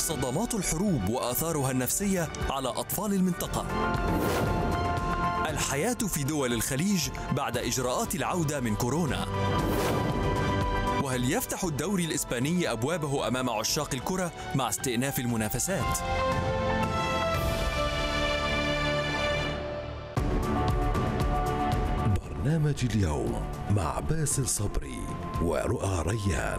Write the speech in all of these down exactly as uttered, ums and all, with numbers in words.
صدمات الحروب وآثارها النفسية على أطفال المنطقة. الحياة في دول الخليج بعد إجراءات العودة من كورونا. وهل يفتح الدوري الإسباني أبوابه أمام عشاق الكرة مع استئناف المنافسات؟ برنامج اليوم مع باسل صبري ورؤى ريان.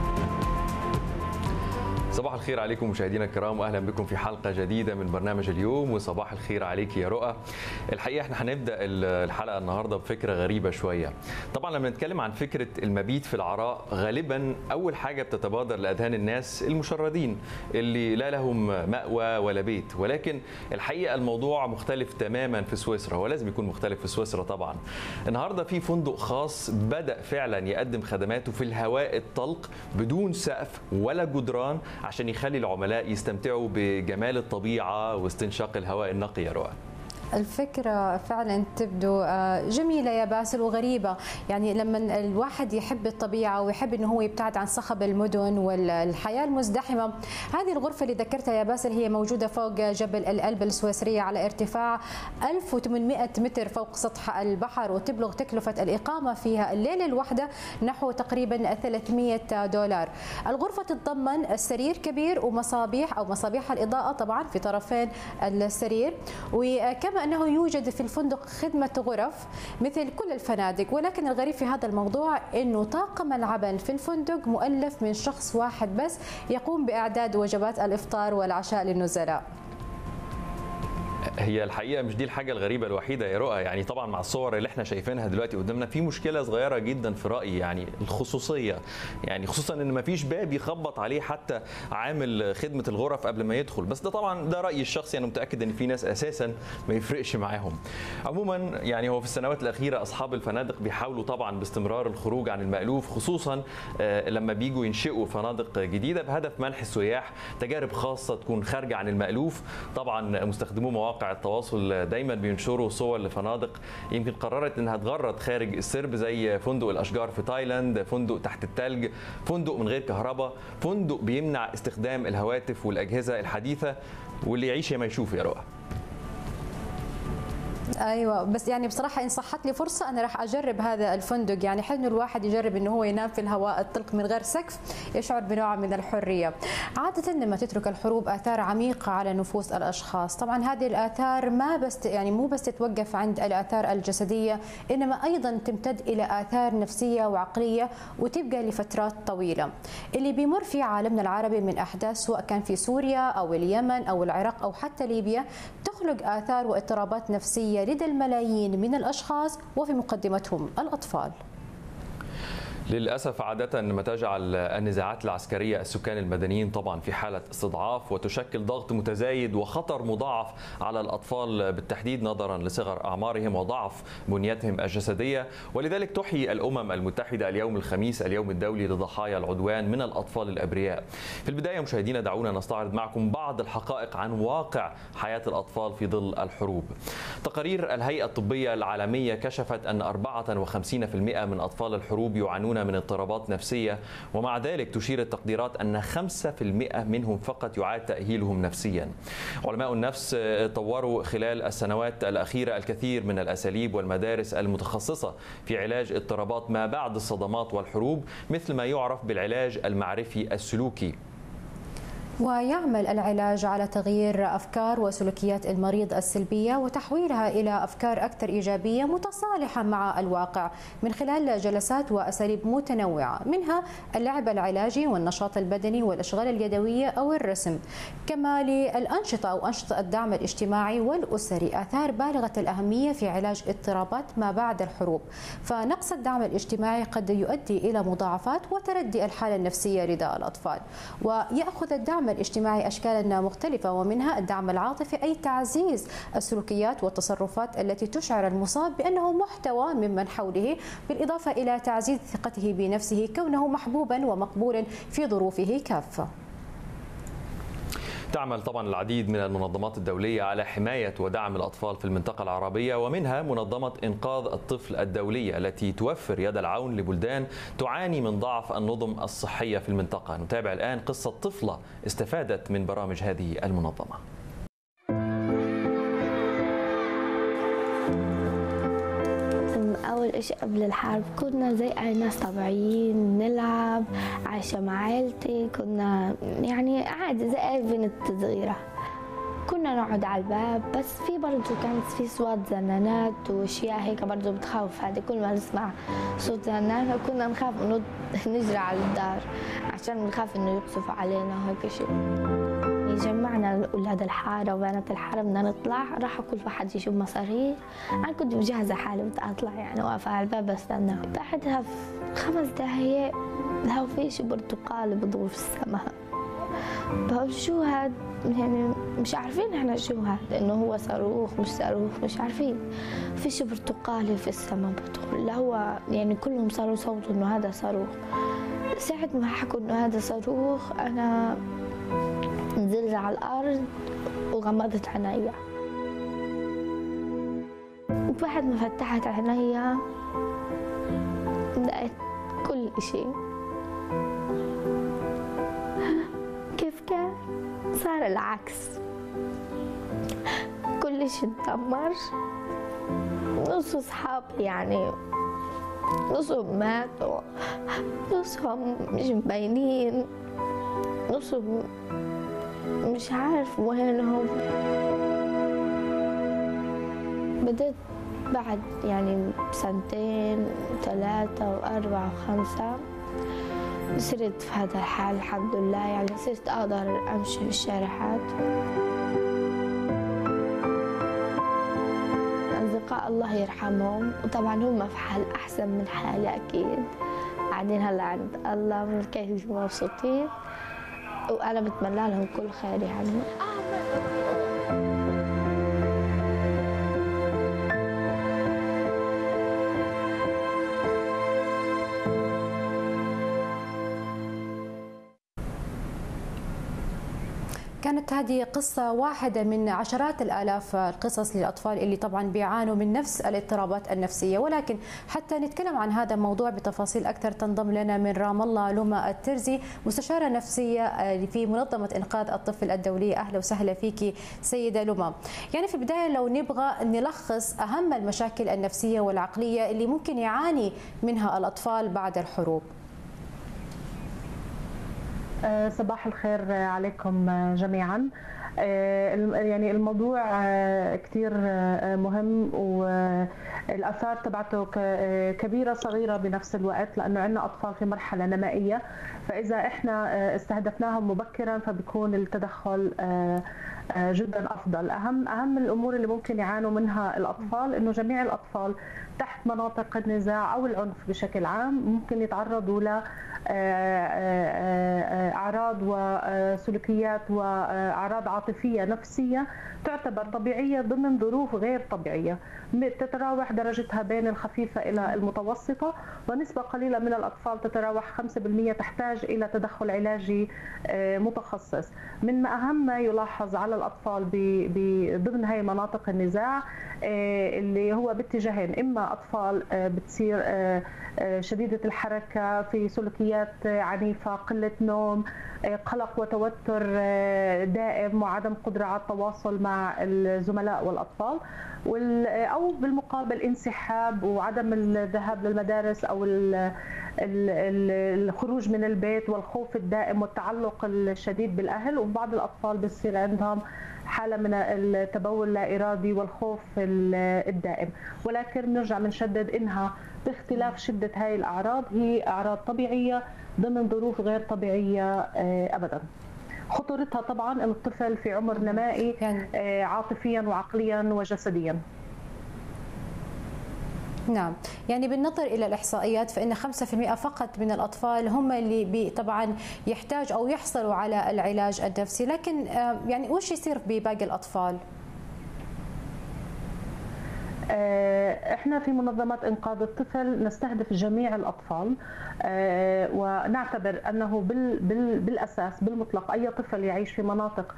صباح الخير عليكم مشاهدينا الكرام، واهلا بكم في حلقه جديده من برنامج اليوم. وصباح الخير عليك يا رؤى. الحقيقه احنا هنبدا الحلقه النهارده بفكره غريبه شويه. طبعا لما نتكلم عن فكره المبيت في العراء غالبا اول حاجه بتتبادر لاذهان الناس المشردين اللي لا لهم مأوى ولا بيت، ولكن الحقيقه الموضوع مختلف تماما في سويسرا، ولازم يكون مختلف في سويسرا طبعا. النهارده في فندق خاص بدا فعلا يقدم خدماته في الهواء الطلق بدون سقف ولا جدران عشان يخلي العملاء يستمتعوا بجمال الطبيعة واستنشاق الهواء النقي يا رؤى. الفكرة فعلا تبدو جميلة يا باسل وغريبة، يعني لما الواحد يحب الطبيعة ويحب انه هو يبتعد عن صخب المدن والحياة المزدحمة. هذه الغرفة اللي ذكرتها يا باسل هي موجودة فوق جبل الألب السويسرية على ارتفاع ألف وثمانمئة متر فوق سطح البحر، وتبلغ تكلفة الإقامة فيها الليلة الواحدة نحو تقريبا ثلاثمئة دولار. الغرفة تتضمن السرير كبير ومصابيح أو مصابيح الإضاءة طبعا في طرفين السرير، وكما أنه يوجد في الفندق خدمة غرف مثل كل الفنادق. ولكن الغريب في هذا الموضوع أنه طاقم العمل في الفندق مؤلف من شخص واحد بس يقوم بإعداد وجبات الإفطار والعشاء للنزلاء. هي الحقيقه مش دي الحاجه الغريبه الوحيده يا رؤى، يعني طبعا مع الصور اللي احنا شايفينها دلوقتي قدامنا في مشكله صغيره جدا في رايي، يعني الخصوصيه، يعني خصوصا ان مفيش باب يخبط عليه حتى عامل خدمه الغرف قبل ما يدخل. بس ده طبعا ده رايي الشخصي، انا متاكد ان في ناس اساسا ما يفرقش معاهم. عموما يعني هو في السنوات الاخيره اصحاب الفنادق بيحاولوا طبعا باستمرار الخروج عن المألوف، خصوصا لما بيجوا ينشئوا فنادق جديده بهدف منح السياح تجارب خاصه تكون خارجه عن المألوف. طبعا مستخدمو مواقع التواصل دايما بينشروا صور لفنادق يمكن قررت انها تغرد خارج السرب، زي فندق الاشجار في تايلاند، فندق تحت الثلج، فندق من غير كهرباء، فندق بيمنع استخدام الهواتف والاجهزه الحديثه، واللي يعيش يا ما يشوف يا رؤى. ايوه بس يعني بصراحه ان صحت لي فرصه انا راح اجرب هذا الفندق. يعني حلو الواحد يجرب انه هو ينام في الهواء الطلق من غير سقف، يشعر بنوع من الحريه. عاده لما تترك الحروب اثار عميقه على نفوس الاشخاص. طبعا هذه الاثار ما بس يعني مو بس تتوقف عند الاثار الجسديه، انما ايضا تمتد الى اثار نفسيه وعقليه وتبقى لفترات طويله. اللي بيمر في عالمنا العربي من احداث سواء كان في سوريا او اليمن او العراق او حتى ليبيا تخلق اثار واضطرابات نفسيه لدى الملايين من الأشخاص وفي مقدمتهم الأطفال. للأسف عادة ما تجعل النزاعات العسكرية السكان المدنيين طبعا في حالة استضعاف وتشكل ضغط متزايد وخطر مضاعف على الأطفال بالتحديد نظرا لصغر أعمارهم وضعف بنيتهم الجسدية. ولذلك تحيي الأمم المتحدة اليوم الخميس اليوم الدولي لضحايا العدوان من الأطفال الأبرياء. في البداية مشاهدينا دعونا نستعرض معكم بعض الحقائق عن واقع حياة الأطفال في ظل الحروب. تقارير الهيئة الطبية العالمية كشفت أن أربعة وخمسين بالمئة من أطفال الحروب يعانون من اضطرابات نفسية، ومع ذلك تشير التقديرات أن خمسة بالمئة منهم فقط يعاد تأهيلهم نفسيا. علماء النفس طوروا خلال السنوات الأخيرة الكثير من الأساليب والمدارس المتخصصة في علاج اضطرابات ما بعد الصدمات والحروب، مثل ما يعرف بالعلاج المعرفي السلوكي. ويعمل العلاج على تغيير أفكار وسلوكيات المريض السلبية وتحويلها إلى أفكار أكثر إيجابية متصالحة مع الواقع من خلال جلسات وأساليب متنوعة، منها اللعب العلاجي والنشاط البدني والأشغال اليدوية أو الرسم. كما للأنشطة أو أنشطة الدعم الاجتماعي والأسري آثار بالغة الأهمية في علاج اضطرابات ما بعد الحروب، فنقص الدعم الاجتماعي قد يؤدي إلى مضاعفات وتردي الحالة النفسية لدى الأطفال. ويأخذ الدعم الاجتماعي أشكالا مختلفة، ومنها الدعم العاطفي أي تعزيز السلوكيات والتصرفات التي تشعر المصاب بأنه محتوى ممن حوله، بالإضافة إلى تعزيز ثقته بنفسه كونه محبوبا ومقبولا في ظروفه كافة. تعمل طبعا العديد من المنظمات الدولية على حماية ودعم الأطفال في المنطقة العربية، ومنها منظمة إنقاذ الطفل الدولية التي توفر يد العون لبلدان تعاني من ضعف النظم الصحية في المنطقة. نتابع الآن قصة طفلة استفادت من برامج هذه المنظمة. أول إشي قبل الحرب كنا زي أي ناس طبيعيين، نلعب، عايشة مع عيلتي، كنا يعني عادي زي أي بنت صغيرة. كنا نقعد على الباب، بس في برضه كانت في صوت زنانات وأشياء هيك برضه بتخوف. هذه كل ما نسمع صوت زنانة كنا نخاف إنه نجري على الدار عشان بنخاف إنه يقصفوا علينا وهيك شيء. جمعنا أولاد الحارة وبنات الحارة بدنا نطلع، راح كل واحد يشوف مصاري. أنا كنت مجهزة حالي بدي أطلع يعني واقفة على الباب بستنى. بعدها في خمس دقايق لو في شيء برتقالي بضوء في السماء. بقول شو هاد؟ يعني مش عارفين احنا شو هاد، لأنه هو صاروخ مش صاروخ مش عارفين. في شيء برتقالي في السماء بدخل، اللي هو يعني كلهم صاروا يصوتوا إنه هذا صاروخ. ساعة ما حكوا إنه هذا صاروخ أنا نزلت على الأرض وغمضت عينيا. وبعد ما فتحت عينيا لقيت كل إشي كيف كان صار العكس. كل إشي اتدمر. نص أصحابي يعني نصهم ماتوا، نصهم مش مبينين، نصهم مش عارف وينهم. بدأت بعد يعني سنتين ثلاثة وأربعة وخمسة صرت في هذا الحال الحمد لله، يعني صرت أقدر أمشي في الشارعات. أصدقاء الله يرحمهم، وطبعا هم في حال أحسن من حالي أكيد، قاعدين هلا عند الله مركزين مبسوطين، وأنا بتمنى لهم كل خير يعني. كانت هذه قصة واحدة من عشرات الآلاف القصص للأطفال اللي طبعا بيعانوا من نفس الاضطرابات النفسية. ولكن حتى نتكلم عن هذا الموضوع بتفاصيل أكثر تنضم لنا من رام الله لوما الترزي، مستشارة نفسية في منظمة إنقاذ الطفل الدولية. أهلا وسهلا فيك سيدة لوما. يعني في البداية لو نبغى نلخص أهم المشاكل النفسية والعقلية اللي ممكن يعاني منها الأطفال بعد الحروب. صباح الخير عليكم جميعا. يعني الموضوع كثير مهم والآثار تبعته كبيرة صغيرة بنفس الوقت، لأنه عندنا أطفال في مرحلة نمائية، فإذا إحنا استهدفناهم مبكرا فبيكون التدخل جدا أفضل. أهم أهم الأمور اللي ممكن يعانوا منها الأطفال إنه جميع الأطفال تحت مناطق النزاع أو العنف بشكل عام ممكن يتعرضوا ل أعراض وسلوكيات وأعراض عاطفية نفسية تعتبر طبيعية ضمن ظروف غير طبيعية، تتراوح درجتها بين الخفيفة إلى المتوسطة، ونسبة قليلة من الأطفال تتراوح خمسة بالمئة تحتاج إلى تدخل علاجي متخصص. من ما أهم ما يلاحظ على الأطفال ضمن هاي مناطق النزاع اللي هو باتجاهين، إما أطفال بتصير شديدة الحركة في سلوكيات عنيفة، قلة نوم، قلق وتوتر دائم وعدم قدرة على التواصل مع الزملاء والأطفال، أو بالمقابل انسحاب وعدم الذهاب للمدارس أو الخروج من البيت والخوف الدائم والتعلق الشديد بالأهل. وبعض الأطفال بيصير عندهم حالة من التبول اللا إرادي والخوف الدائم. ولكن بنرجع بنشدد إنها باختلاف شدة هاي الأعراض هي أعراض طبيعية ضمن ظروف غير طبيعية أبدا. خطورتها طبعا أن الطفل في عمر نمائي عاطفيا وعقليا وجسديا. نعم، يعني بالنظر إلى الإحصائيات فإن خمسة بالمئة فقط من الأطفال هم اللي طبعا يحتاج أو يحصلوا على العلاج النفسي، لكن يعني وش يصير بباقي الأطفال؟ احنا في منظمات انقاذ الطفل نستهدف جميع الاطفال، ونعتبر انه بالاساس بالمطلق اي طفل يعيش في مناطق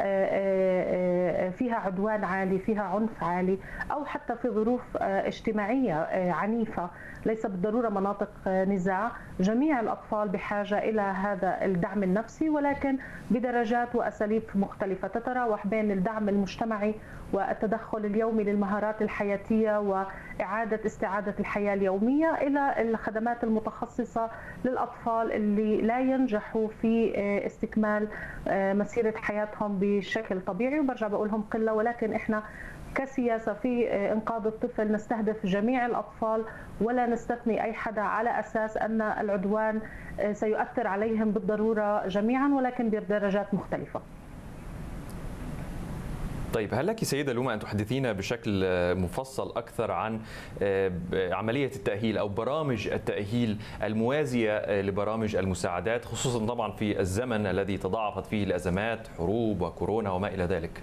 فيها عدوان عالي، فيها عنف عالي، او حتى في ظروف اجتماعيه عنيفه، ليس بالضروره مناطق نزاع، جميع الاطفال بحاجه الى هذا الدعم النفسي، ولكن بدرجات واساليب مختلفه تتراوح بين الدعم المجتمعي والتدخل اليومي للمهارات الحياتيه واعاده استعاده الحياه اليوميه الى الخدمات المتخصصه للاطفال اللي لا ينجحوا في استكمال مسيره حياتهم بشكل طبيعي. وبرجع بقول لهم قله، ولكن احنا كسياسة في إنقاذ الطفل نستهدف جميع الأطفال ولا نستثني أي حدا على أساس أن العدوان سيؤثر عليهم بالضرورة جميعا، ولكن بدرجات مختلفة. طيب، هل لك سيدة لوما أن تحدثينا بشكل مفصل أكثر عن عملية التأهيل أو برامج التأهيل الموازية لبرامج المساعدات، خصوصا طبعا في الزمن الذي تضاعفت فيه الأزمات، حروب وكورونا وما إلى ذلك؟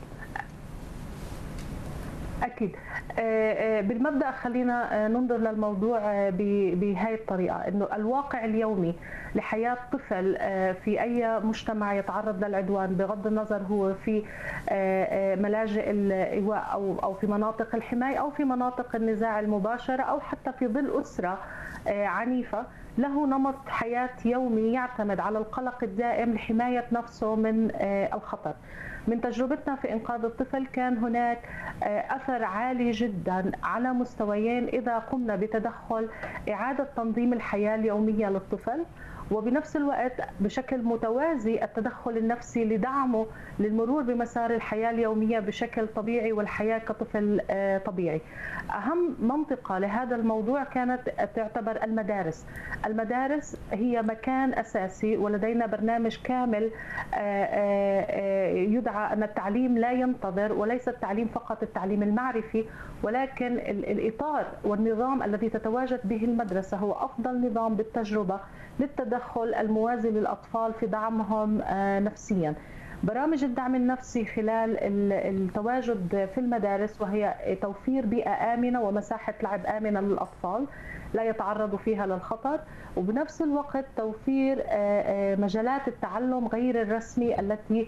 أكيد. بالمبدأ خلينا ننظر للموضوع بهذه الطريقة، إنه الواقع اليومي لحياة طفل في أي مجتمع يتعرض للعدوان، بغض النظر هو في ملاجئ الإيواء أو أو في مناطق الحماية أو في مناطق النزاع المباشرة أو حتى في ظل أسرة عنيفة، له نمط حياة يومي يعتمد على القلق الدائم لحماية نفسه من الخطر. من تجربتنا في إنقاذ الطفل كان هناك أثر عالي جدا على مستويين إذا قمنا بتدخل إعادة تنظيم الحياة اليومية للطفل، وبنفس الوقت بشكل متوازي التدخل النفسي لدعمه للمرور بمسار الحياة اليومية بشكل طبيعي والحياة كطفل طبيعي. أهم منطقة لهذا الموضوع كانت تعتبر المدارس. المدارس هي مكان أساسي، ولدينا برنامج كامل يدعى أن التعليم لا ينتظر، وليس التعليم فقط التعليم المعرفي، ولكن الإطار والنظام الذي تتواجد به المدرسة هو أفضل نظام بالتجربة للتدخل الموازي للأطفال في دعمهم نفسياً. برامج الدعم النفسي خلال التواجد في المدارس وهي توفير بيئة آمنة ومساحة لعب آمنة للأطفال لا يتعرضوا فيها للخطر، وبنفس الوقت توفير مجالات التعلم غير الرسمي التي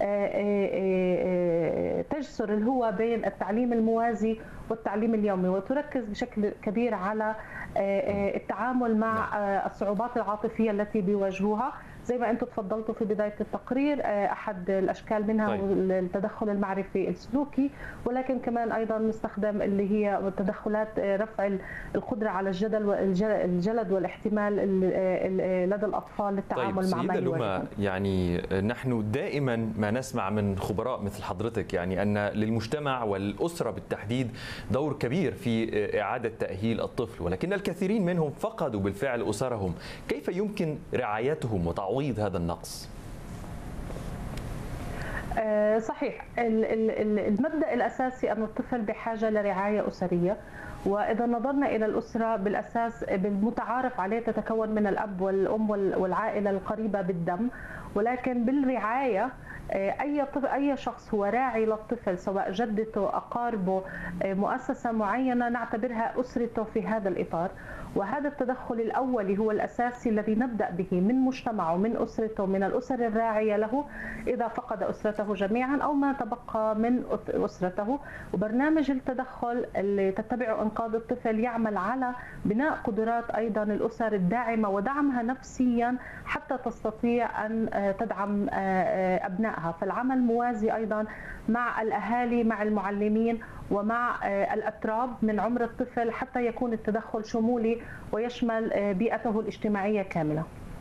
تجسر الهوى بين التعليم الموازي والتعليم اليومي، وتركز بشكل كبير على التعامل مع الصعوبات العاطفية التي بيواجهوها. زي ما انتم تفضلتوا في بدايه التقرير، احد الاشكال منها هو التدخل المعرفي السلوكي، ولكن كمان ايضا نستخدم اللي هي تدخلات رفع القدره على الجدل والجلد والاحتمال لدى الاطفال للتعامل طيب مع ما يواجهون. يعني نحن دائما ما نسمع من خبراء مثل حضرتك يعني ان للمجتمع والاسره بالتحديد دور كبير في اعاده تاهيل الطفل، ولكن الكثيرين منهم فقدوا بالفعل اسرهم. كيف يمكن رعايتهم وتعويض هذا النقص؟ صحيح، المبدأ الأساسي أن الطفل بحاجة لرعاية أسرية، وإذا نظرنا إلى الأسرة بالأساس بالمتعارف عليه تتكون من الأب والأم والعائلة القريبة بالدم، ولكن بالرعاية أي طفل أي شخص هو راعي للطفل سواء جدته أقاربه مؤسسة معينة نعتبرها أسرته في هذا الإطار. وهذا التدخل الأولي هو الأساسي الذي نبدأ به من مجتمعه، من أسرته، من الأسر الراعية له إذا فقد أسرته جميعا أو ما تبقى من أسرته. وبرنامج التدخل اللي تتبعه إنقاذ الطفل يعمل على بناء قدرات أيضا الأسر الداعمة ودعمها نفسيا حتى تستطيع أن تدعم أبنائها. فالعمل موازي أيضا مع الأهالي، مع المعلمين، ومع الأتراب من عمر الطفل حتى يكون التدخل شمولي ويشمل بيئته الاجتماعية كاملة.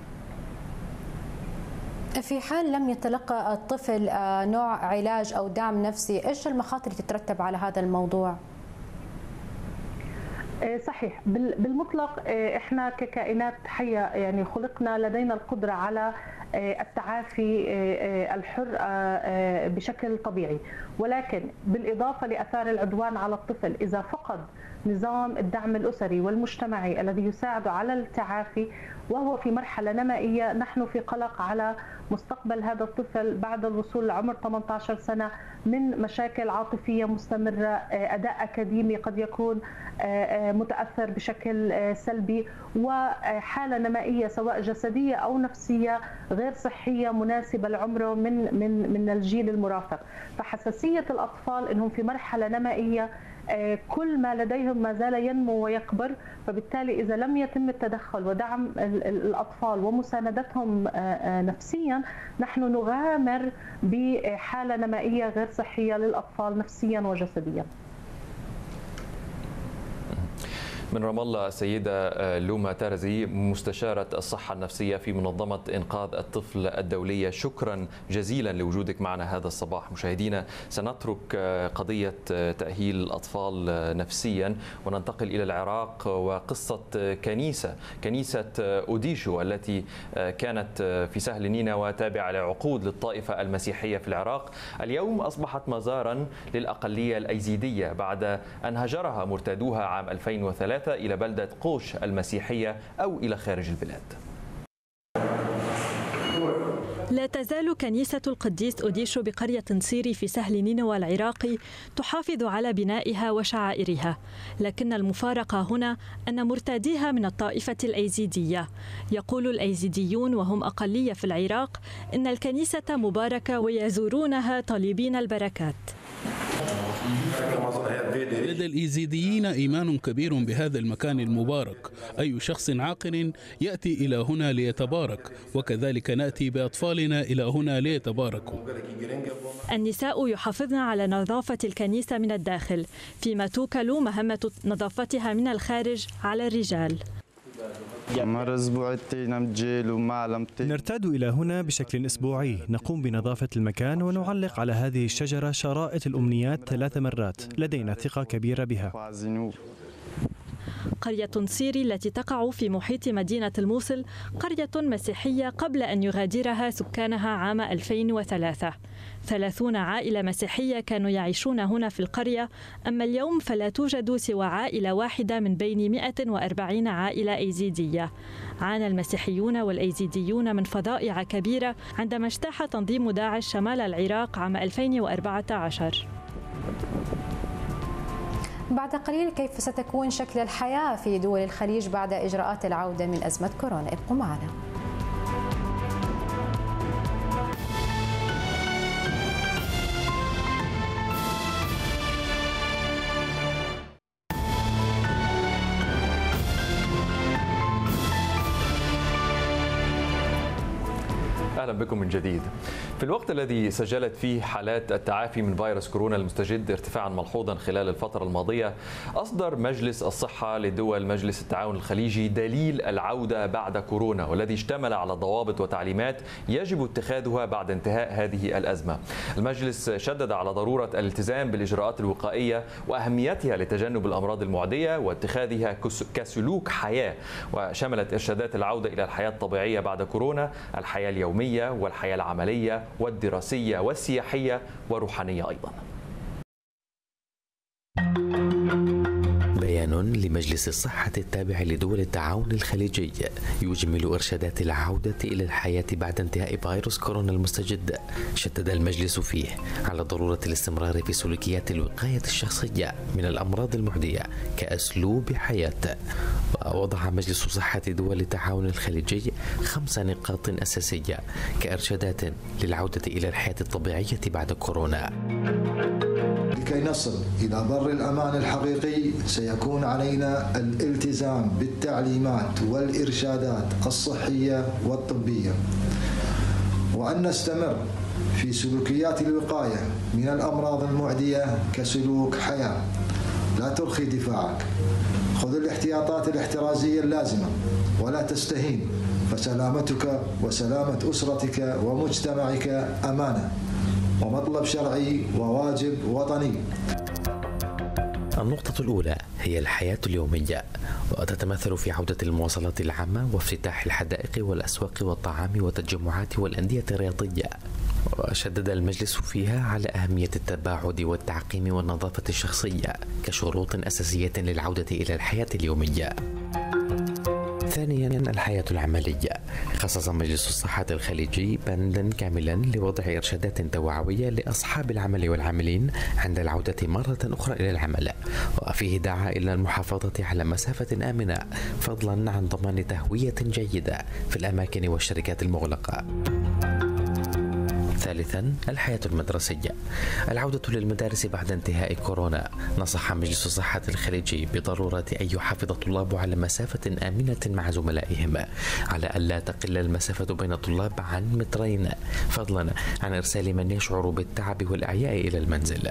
في حال لم يتلقى الطفل نوع علاج أو دعم نفسي، إيش المخاطر تترتب على هذا الموضوع؟ صحيح، بالمطلق احنا ككائنات حيه يعني خلقنا لدينا القدره على التعافي الحر بشكل طبيعي، ولكن بالاضافه لاثار العدوان على الطفل اذا فقد نظام الدعم الاسري والمجتمعي الذي يساعد على التعافي وهو في مرحله نمائيه، نحن في قلق على مستقبل هذا الطفل بعد الوصول لعمر ثمانية عشر سنه من مشاكل عاطفيه مستمره، اداء اكاديمي قد يكون متاثر بشكل سلبي، وحاله نمائيه سواء جسديه او نفسيه غير صحيه مناسبه لعمره من من من الجيل المرافق. فحساسيه الاطفال انهم في مرحله نمائيه كل ما لديهم ما زال ينمو ويكبر، فبالتالي إذا لم يتم التدخل ودعم الأطفال ومساندتهم نفسيا نحن نغامر بحالة نمائية غير صحية للأطفال نفسيا وجسديا. من رام الله السيدة لوما تارزي مستشارة الصحة النفسية في منظمة إنقاذ الطفل الدولية، شكرا جزيلا لوجودك معنا هذا الصباح. مشاهدينا سنترك قضية تأهيل الأطفال نفسيا وننتقل إلى العراق وقصة كنيسة كنيسة أوديشو التي كانت في سهل نينوى تابعة لعقود للطائفة المسيحية في العراق. اليوم أصبحت مزارا للأقلية الأيزيدية بعد أن هجرها مرتادوها عام ألفين وثلاثة إلى بلدة قوش المسيحية أو إلى خارج البلاد. لا تزال كنيسة القديس أوديشو بقرية نصيري في سهل نينوى العراقي تحافظ على بنائها وشعائرها، لكن المفارقة هنا أن مرتاديها من الطائفة الأيزيدية. يقول الأيزيديون وهم أقلية في العراق إن الكنيسة مباركة ويزورونها طالبين البركات. لدى الإيزيديين إيمان كبير بهذا المكان المبارك، أي شخص عاقل يأتي إلى هنا ليتبارك، وكذلك نأتي بأطفالنا إلى هنا ليتباركوا. النساء يحافظن على نظافة الكنيسة من الداخل، فيما توكل مهمة نظافتها من الخارج على الرجال. نرتاد إلى هنا بشكل أسبوعي، نقوم بنظافة المكان ونعلق على هذه الشجرة شرائط الأمنيات ثلاث مرات، لدينا ثقة كبيرة بها. قرية نصيري التي تقع في محيط مدينة الموصل قرية مسيحية قبل أن يغادرها سكانها عام ألفين وثلاثة. ثلاثون عائلة مسيحية كانوا يعيشون هنا في القرية، أما اليوم فلا توجد سوى عائلة واحدة من بين مئة وأربعين عائلة أيزيدية. عانى المسيحيون والأيزيديون من فظائع كبيرة عندما اجتاح تنظيم داعش شمال العراق عام ألفين وأربعة عشر. بعد قليل كيف ستكون شكل الحياة في دول الخليج بعد إجراءات العودة من أزمة كورونا؟ ابقوا معنا. أهلا بكم من جديد. في الوقت الذي سجلت فيه حالات التعافي من فيروس كورونا المستجد ارتفاعا ملحوظا خلال الفترة الماضية، أصدر مجلس الصحة لدول مجلس التعاون الخليجي دليل العودة بعد كورونا، والذي اشتمل على ضوابط وتعليمات يجب اتخاذها بعد انتهاء هذه الأزمة. المجلس شدد على ضرورة الالتزام بالإجراءات الوقائية وأهميتها لتجنب الأمراض المعدية واتخاذها كسلوك حياة، وشملت إرشادات العودة إلى الحياة الطبيعية بعد كورونا، الحياة اليومية والحياة العملية والدراسية والسياحية والروحانية أيضا. بيان لمجلس الصحة التابع لدول التعاون الخليجي يجمل إرشادات العودة إلى الحياة بعد انتهاء فيروس كورونا المستجد. شدد المجلس فيه على ضرورة الاستمرار في سلوكيات الوقاية الشخصية من الأمراض المعدية كأسلوب حياة. ووضع مجلس صحة دول التعاون الخليجي خمس نقاط أساسية كإرشادات للعودة إلى الحياة الطبيعية بعد كورونا. لكي نصل إلى بر الأمان الحقيقي سيكون علينا الالتزام بالتعليمات والإرشادات الصحية والطبية، وأن نستمر في سلوكيات الوقاية من الأمراض المعدية كسلوك حياة. لا ترخي دفاعك، خذ الاحتياطات الاحترازية اللازمة ولا تستهين، فسلامتك وسلامة أسرتك ومجتمعك أمانة ومطلب شرعي وواجب وطني. النقطة الأولى هي الحياة اليومية، وتتمثل في عودة المواصلات العامة وافتتاح الحدائق والأسواق والطعام والتجمعات والأندية الرياضية. وشدد المجلس فيها على أهمية التباعد والتعقيم والنظافة الشخصية كشروط أساسية للعودة إلى الحياة اليومية. ثانيا الحياة العملية. خصص مجلس الصحة الخليجي بندا كاملا لوضع إرشادات توعوية لأصحاب العمل والعاملين عند العودة مرة أخرى إلى العمل، وفيه دعا إلى المحافظة على مسافة آمنة فضلا عن ضمان تهوية جيدة في الأماكن والشركات المغلقة. ثالثا الحياة المدرسية. العودة للمدارس بعد انتهاء كورونا. نصح مجلس الصحة الخليجي بضرورة أن يحافظ الطلاب على مسافة آمنة مع زملائهم، على ألا تقل المسافة بين الطلاب عن مترين، فضلا عن إرسال من يشعر بالتعب والإعياء إلى المنزل.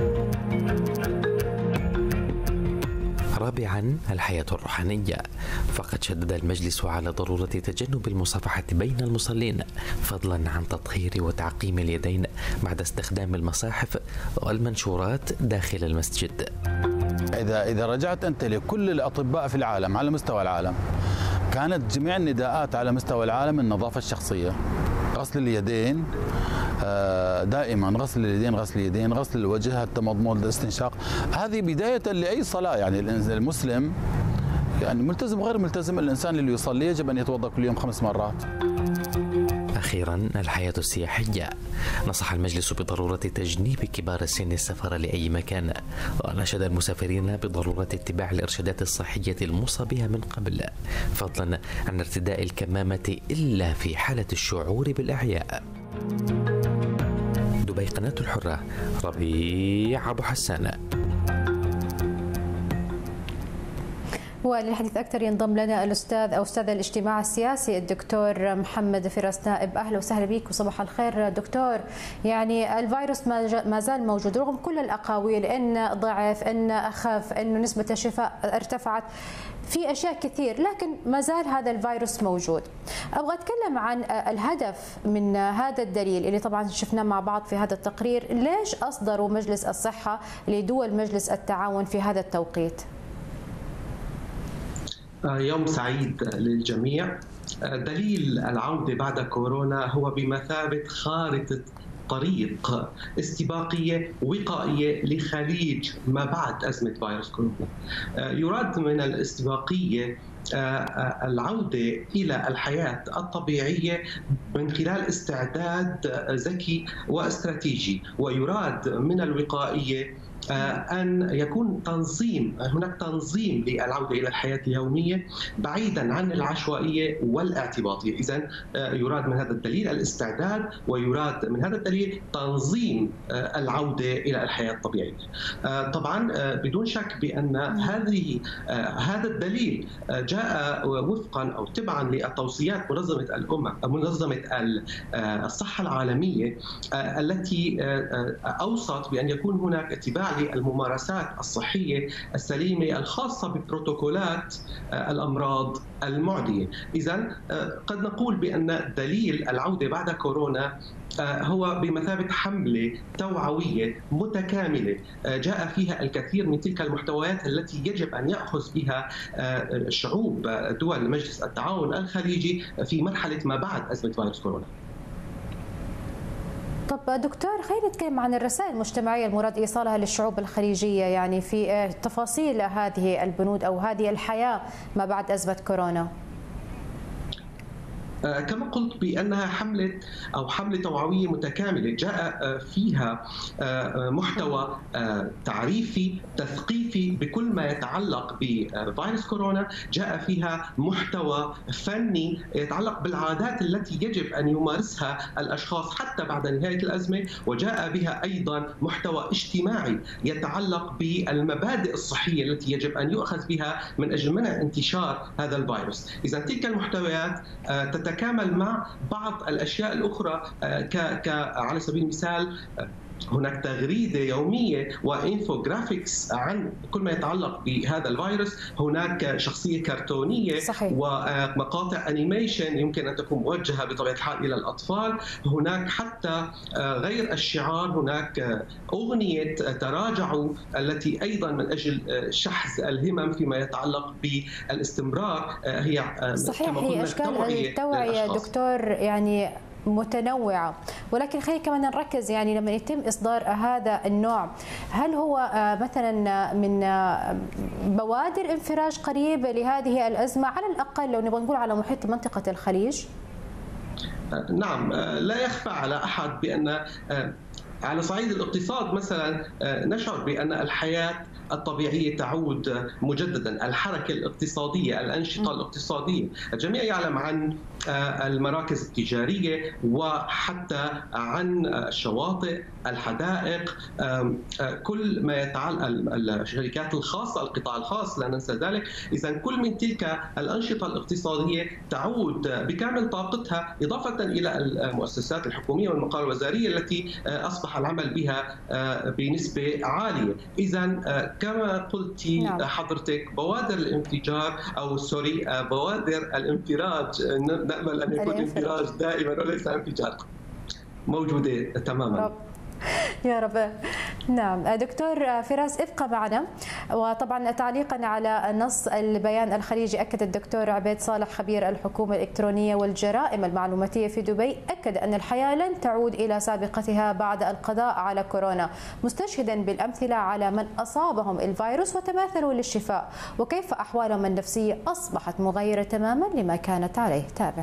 رابعا الحياة الروحانية. فقد شدد المجلس على ضرورة تجنب المصافحة بين المصلين، فضلا عن تطهير وتعقيم اليدين بعد استخدام المصاحف والمنشورات داخل المسجد. إذا إذا رجعت أنت لكل الأطباء في العالم على مستوى العالم، كانت جميع النداءات على مستوى العالم النظافة الشخصية، غسل اليدين دائما، غسل اليدين غسل اليدين غسل الوجه، التمضمض، الاستنشاق. هذه بداية لأي صلاة. يعني المسلم يعني ملتزم غير ملتزم، الإنسان اللي يصلي يجب أن يتوضأ كل يوم خمس مرات. أخيرا الحياة السياحية. نصح المجلس بضرورة تجنيب كبار السن السفر لأي مكان، ونشد المسافرين بضرورة اتباع الإرشادات الصحية الموصى بها من قبل، فضلا عن ارتداء الكمامة إلا في حالة الشعور بالإعياء. دبي، قناة الحرة، ربيع أبو حسان. وللحديث أكثر ينضم لنا الأستاذ أو أستاذ الاجتماع السياسي الدكتور محمد فراس نائب. أهلا وسهلا بك وصباح الخير دكتور. يعني الفيروس ما زال موجود رغم كل الأقاويل، إن ضعف، إن أخف، إنه نسبة الشفاء ارتفعت، في أشياء كثير، لكن ما زال هذا الفيروس موجود. أبغى أتكلم عن الهدف من هذا الدليل اللي طبعا شفناه مع بعض في هذا التقرير. ليش أصدروا مجلس الصحة لدول مجلس التعاون في هذا التوقيت؟ يوم سعيد للجميع. دليل العودة بعد كورونا هو بمثابة خارطة طريق استباقية وقائية لخليج ما بعد أزمة فيروس كورونا. يراد من الاستباقية العودة إلى الحياة الطبيعية من خلال استعداد ذكي واستراتيجي، ويراد من الوقائية أن يكون تنظيم، هناك تنظيم للعودة إلى الحياة اليومية بعيدا عن العشوائية والاعتباطية. إذن يراد من هذا الدليل الاستعداد، ويراد من هذا الدليل تنظيم العودة إلى الحياة الطبيعية. طبعا بدون شك بأن هذه هذا الدليل جاء وفقا أو تبعا للتوصيات منظمة الأمم منظمة الصحة العالمية التي أوصت بأن يكون هناك اتباع للممارسات الصحية السليمة الخاصة ببروتوكولات الأمراض المعدية. إذن قد نقول بأن دليل العودة بعد كورونا هو بمثابة حملة توعوية متكاملة جاء فيها الكثير من تلك المحتويات التي يجب أن يأخذ بها شعوب دول مجلس التعاون الخليجي في مرحلة ما بعد أزمة فيروس كورونا. طب دكتور، خلينا نتكلم عن الرسائل المجتمعية المراد إيصالها للشعوب الخليجية، يعني في تفاصيل هذه البنود أو هذه الحياة ما بعد أزمة كورونا. كما قلت بأنها حملة أو حملة توعوية متكاملة جاء فيها محتوى تعريفي تثقيفي بكل ما يتعلق بفيروس كورونا، جاء فيها محتوى فني يتعلق بالعادات التي يجب أن يمارسها الأشخاص حتى بعد نهاية الأزمة، وجاء بها أيضا محتوى اجتماعي يتعلق بالمبادئ الصحية التي يجب أن يؤخذ بها من أجل منع انتشار هذا الفيروس. إذا تلك المحتويات تتكامل مع بعض الأشياء الأخرى ك على سبيل المثال هناك تغريدة يومية وإنفوغرافيكس عن كل ما يتعلق بهذا الفيروس. هناك شخصية كرتونية صحيح. ومقاطع أنيميشن يمكن أن تكون موجهة بطبيعة الحال إلى الأطفال. هناك حتى غير الشعار هناك أغنية تراجعوا التي أيضا من أجل شحذ الهمم فيما يتعلق بالاستمرار. هي صحيح هي أشكال التوعية دكتور يعني متنوعة، ولكن خلينا كمان نركز يعني لما يتم إصدار هذا النوع، هل هو مثلا من بوادر انفراج قريب لهذه الأزمة على الأقل لو نبغى نقول على محيط منطقة الخليج؟ نعم، لا يخفى على أحد بأن على صعيد الاقتصاد مثلا نشعر بأن الحياة الطبيعية تعود مجددا، الحركة الاقتصادية، الأنشطة الاقتصادية. الجميع يعلم عن المراكز التجارية وحتى عن الشواطئ، الحدائق، كل ما يتعلق الشركات الخاصة، القطاع الخاص لا ننسى ذلك. إذا كل من تلك الأنشطة الاقتصادية تعود بكامل طاقتها، إضافة إلى المؤسسات الحكومية والمقار الوزارية التي أصبح العمل بها بنسبة عالية. إذا كما قلت حضرتك بوادر الانفجار أو سوري بوادر الانفراج، نأمل أن يكون انفراج دائما وليس انفجار، موجودة تماما. يا رب. نعم دكتور فراس ابقى معنا. وطبعا تعليقا على نص البيان الخليجي، أكد الدكتور عبيد صالح خبير الحكومة الإلكترونية والجرائم المعلوماتية في دبي، أكد أن الحياة لن تعود إلى سابقتها بعد القضاء على كورونا، مستشهدا بالأمثلة على من أصابهم الفيروس وتماثلوا للشفاء، وكيف أحوالهم النفسية أصبحت مغايرة تماما لما كانت عليه. تابع.